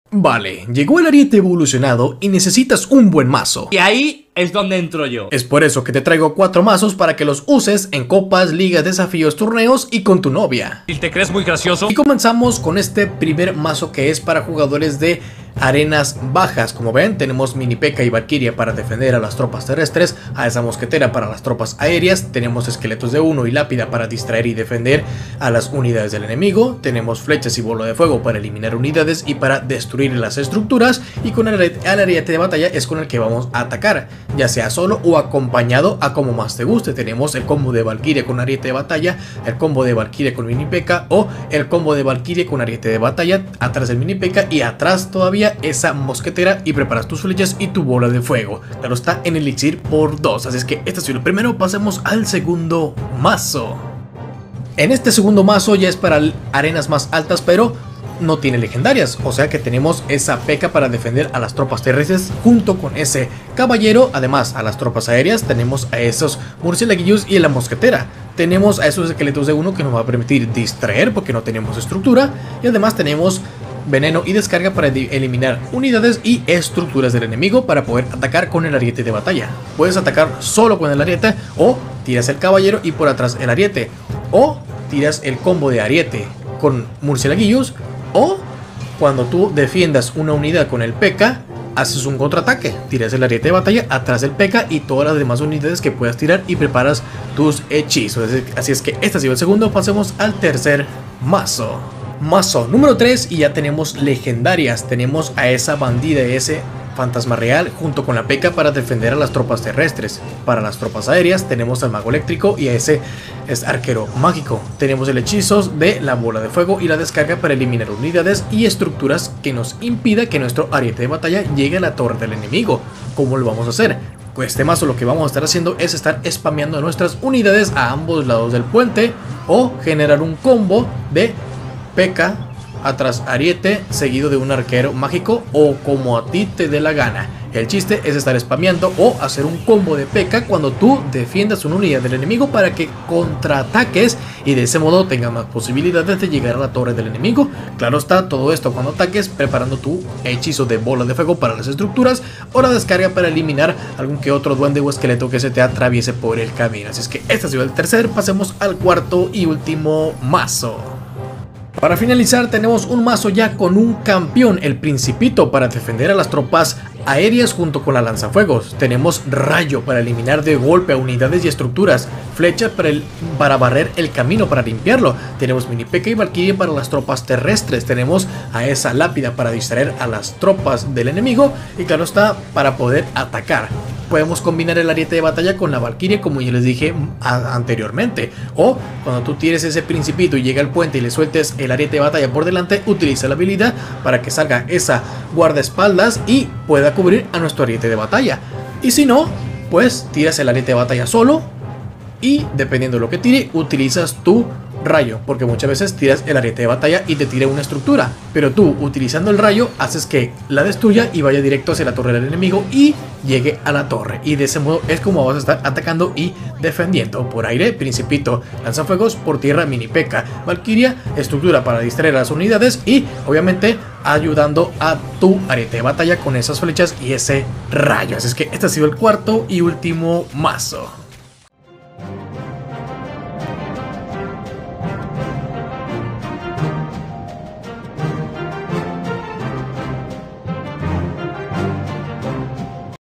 Vale, llegó el ariete evolucionado y necesitas un buen mazo. Y ahí es donde entro yo. Es por eso que te traigo 4 mazos para que los uses en copas, ligas, desafíos, torneos y con tu novia. ¿Y te crees muy gracioso? Y comenzamos con este primer mazo que es para jugadores de arenas bajas. Como ven, tenemos Mini P.E.K.K.A y Valkyria para defender a las tropas terrestres, a esa mosquetera para las tropas aéreas, tenemos esqueletos de 1 y lápida para distraer y defender a las unidades del enemigo, tenemos flechas y bola de fuego para eliminar unidades y para destruir las estructuras, y con el ariete de batalla es con el que vamos a atacar, ya sea solo o acompañado a como más te guste. Tenemos el combo de Valkyria con ariete de batalla, el combo de Valkyria con Mini P.E.K.K.A o el combo de Valkyria con ariete de batalla, atrás del Mini P.E.K.K.A y atrás todavía esa mosquetera, y preparas tus flechas y tu bola de fuego. Claro, está en elixir por 2, así es que este ha sido el primero. Pasemos al segundo mazo. En este segundo mazo ya es para arenas más altas, pero no tiene legendarias, o sea que tenemos esa P.E.K.K.A para defender a las tropas terrestres junto con ese caballero. Además, a las tropas aéreas tenemos a esos murciélaguillos y la mosquetera. Tenemos a esos esqueletos de 1 que nos va a permitir distraer porque no tenemos estructura, y además tenemos veneno y descarga para eliminar unidades y estructuras del enemigo para poder atacar con el ariete de batalla. Puedes atacar solo con el ariete, o tiras el caballero y por atrás el ariete, o tiras el combo de ariete con murciélaguillos, o cuando tú defiendas una unidad con el P.E.K.K.A haces un contraataque, tiras el ariete de batalla atrás del P.E.K.K.A y todas las demás unidades que puedas tirar y preparas tus hechizos. Así es que este ha sido el segundo. Pasemos al tercer mazo. Mazo número 3 y ya tenemos legendarias. Tenemos a esa bandida, ese fantasma real junto con la P.E.K.K.A para defender a las tropas terrestres. Para las tropas aéreas tenemos al mago eléctrico y a ese es arquero mágico. Tenemos el hechizo de la bola de fuego y la descarga para eliminar unidades y estructuras que nos impida que nuestro ariete de batalla llegue a la torre del enemigo. ¿Cómo lo vamos a hacer? Con este mazo lo que vamos a estar haciendo es estar spameando nuestras unidades a ambos lados del puente, o generar un combo de P.E.K.K.A atrás ariete seguido de un arquero mágico, o como a ti te dé la gana. El chiste es estar spameando o hacer un combo de P.E.K.K.A cuando tú defiendas una unidad del enemigo para que contraataques y de ese modo tengas más posibilidades de llegar a la torre del enemigo. Claro está, todo esto cuando ataques preparando tu hechizo de bola de fuego para las estructuras, o la descarga para eliminar algún que otro duende o esqueleto que se te atraviese por el camino. Así es que este ha sido el tercer. Pasemos al cuarto y último mazo. Para finalizar tenemos un mazo ya con un campeón, el Principito, para defender a las tropas aéreas junto con la lanzafuegos. Tenemos rayo para eliminar de golpe a unidades y estructuras, flecha para barrer el camino, para limpiarlo. Tenemos Mini P.E.K.K.A y Valkyria para las tropas terrestres. Tenemos a esa lápida para distraer a las tropas del enemigo, y claro está, para poder atacar. Podemos combinar el ariete de batalla con la Valkyria, como ya les dije anteriormente, o cuando tú tires ese Principito y llega al puente y le sueltes el ariete de batalla por delante, utiliza la habilidad para que salga esa guardaespaldas y pueda cubrir a nuestro ariete de batalla. Y si no, pues tiras el ariete de batalla solo, y dependiendo de lo que tire, utilizas tu rayo, porque muchas veces tiras el ariete de batalla y te tira una estructura, pero tú utilizando el rayo haces que la destruya y vaya directo hacia la torre del enemigo y llegue a la torre, y de ese modo es como vas a estar atacando y defendiendo. Por aire, Principito, lanzafuegos; por tierra, Mini P.E.K.K.A, Valkyria, estructura para distraer a las unidades, y obviamente ayudando a tu ariete de batalla con esas flechas y ese rayo. Así es que este ha sido el cuarto y último mazo.